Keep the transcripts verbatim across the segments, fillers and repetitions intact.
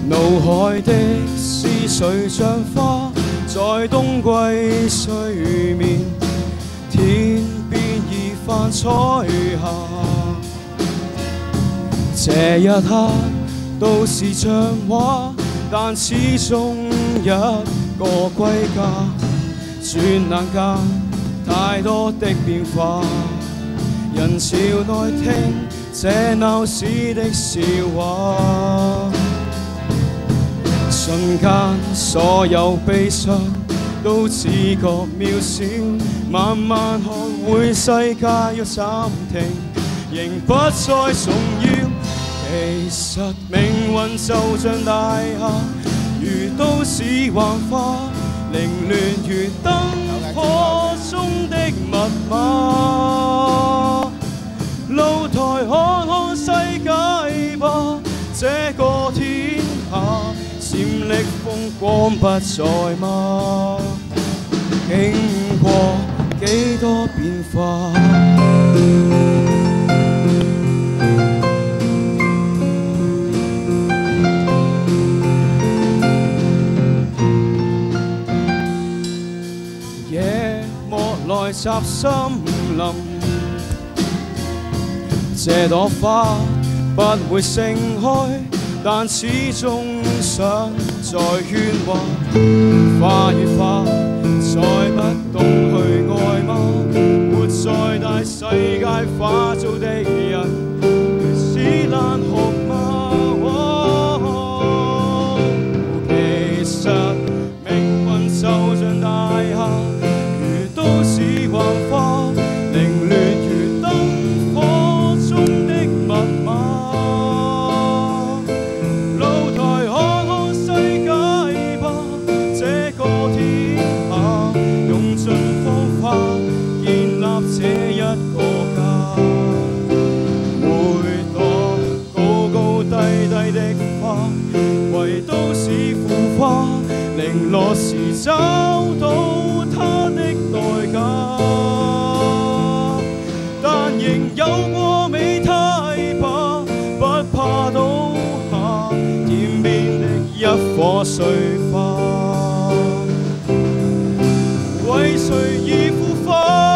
腦海的思緒像花，在冬季睡眠，天邊已泛彩霞。這一刻都是像畫，但始終一個歸家。轉眼間太多的變化，人潮內聽這鬧市的笑話。瞬間所有悲傷都只覺渺小，慢慢看會世界要暫停，仍不再重要。其實命運就像大廈，如都市幻化，凌亂如燈火中的密碼。露台看看世界吧，這個天下閃爍風光不再嗎？經過幾多變化。夜幕來襲森林，這朵花不會盛開，但始終想再喧嘩。花與花再不懂去愛嗎？活在大世界化做的人，是難學嗎？哦、其實命運就像大廈，如都市幻化，凌亂如燈火中的密碼。露台看看世界吧，這個天下用盡方法建立這一個家。每朵高高低低的花，為都市腐化，零落時找到它的代價。但仍有過美太吧，不怕倒下，天邊的一顆碎花，為誰而腐化？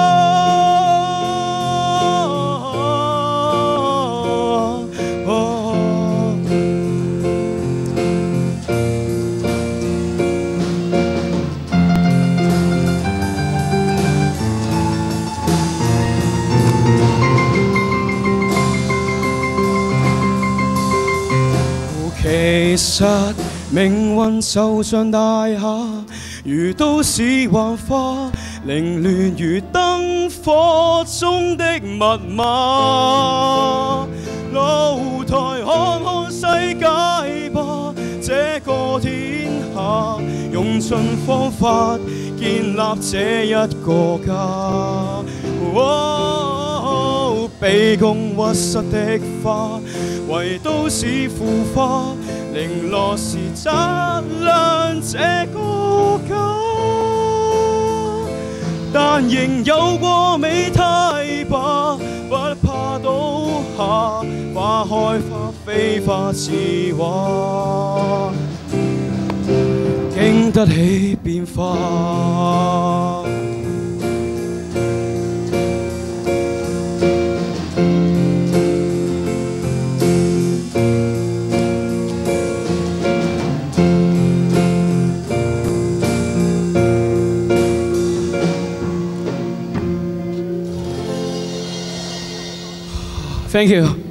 其實命運就像大廈，如都市幻化，凌亂如燈火中的密碼。露台看看世界吧，這個天下用盡方法建立這一個家。哦、卑躬屈膝的花，為都市腐化，零落時擦亮這個家。但仍有過美太吧，不怕倒下，花開花飛花似畫，經得起變化。Thank you.